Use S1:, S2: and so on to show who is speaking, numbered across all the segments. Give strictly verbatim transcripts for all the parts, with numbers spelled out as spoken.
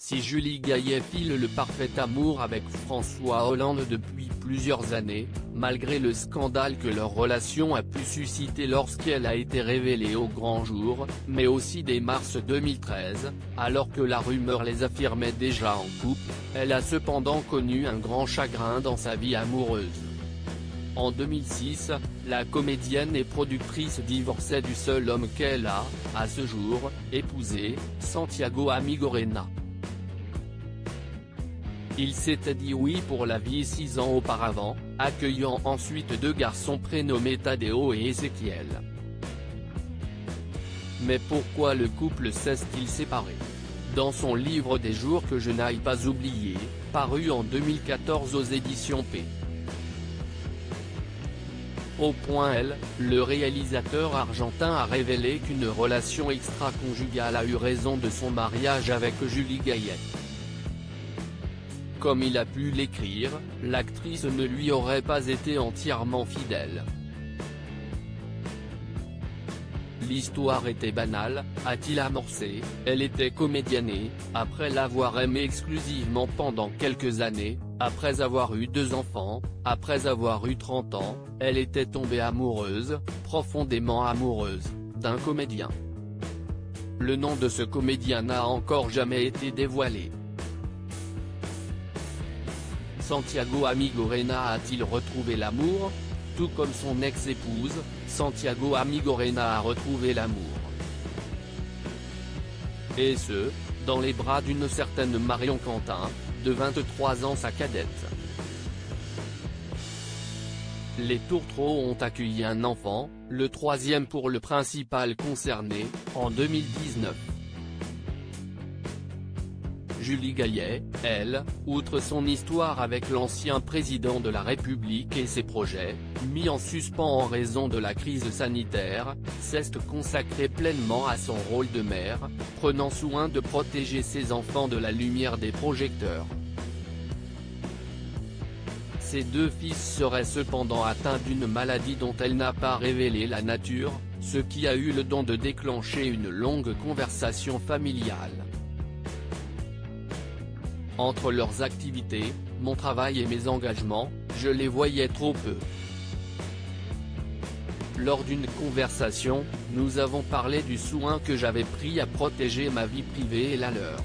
S1: Si Julie Gaillet file le parfait amour avec François Hollande depuis plusieurs années, malgré le scandale que leur relation a pu susciter lorsqu'elle a été révélée au grand jour, mais aussi dès mars deux mille treize, alors que la rumeur les affirmait déjà en couple, elle a cependant connu un grand chagrin dans sa vie amoureuse. En deux mille six, la comédienne et productrice divorçait du seul homme qu'elle a, à ce jour, épousé, Santiago Amigorena. Il s'était dit oui pour la vie six ans auparavant, accueillant ensuite deux garçons prénommés Tadeo et Ezequiel. Mais pourquoi le couple s'est-il séparé? Dans son livre Des jours que je n'aille pas oublier, paru en deux mille quatorze aux éditions P. Au point L, le réalisateur argentin a révélé qu'une relation extra-conjugale a eu raison de son mariage avec Julie Gaillet. Comme il a pu l'écrire, l'actrice ne lui aurait pas été entièrement fidèle. L'histoire était banale, a-t-il amorcé, elle était comédienne et, après l'avoir aimé exclusivement pendant quelques années, après avoir eu deux enfants, après avoir eu trente ans, elle était tombée amoureuse, profondément amoureuse, d'un comédien. Le nom de ce comédien n'a encore jamais été dévoilé. Santiago Amigorena a-t-il retrouvé l'amour? Tout comme son ex-épouse, Santiago Amigorena a retrouvé l'amour. Et ce, dans les bras d'une certaine Marion Quentin, de vingt-trois ans sa cadette. Les Tourtereaux ont accueilli un enfant, le troisième pour le principal concerné, en deux mille dix-neuf. Julie Gaillet, elle, outre son histoire avec l'ancien président de la République et ses projets, mis en suspens en raison de la crise sanitaire, s'est consacrée pleinement à son rôle de mère, prenant soin de protéger ses enfants de la lumière des projecteurs. Ses deux fils seraient cependant atteints d'une maladie dont elle n'a pas révélé la nature, ce qui a eu le don de déclencher une longue conversation familiale. Entre leurs activités, mon travail et mes engagements, je les voyais trop peu. Lors d'une conversation, nous avons parlé du soin que j'avais pris à protéger ma vie privée et la leur.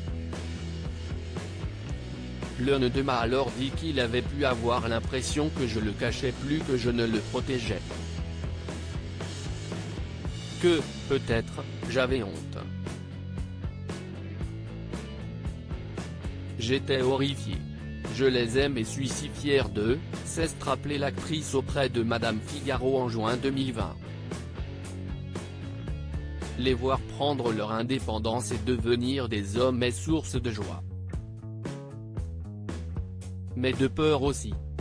S1: L'un d'eux m'a alors dit qu'il avait pu avoir l'impression que je le cachais plus que je ne le protégeais. Que, peut-être, j'avais honte. J'étais horrifié. Je les aime et suis si fier d'eux, s'est rappelé l'actrice auprès de Madame Figaro en juin deux mille vingt. Les voir prendre leur indépendance et devenir des hommes est source de joie. Mais de peur aussi.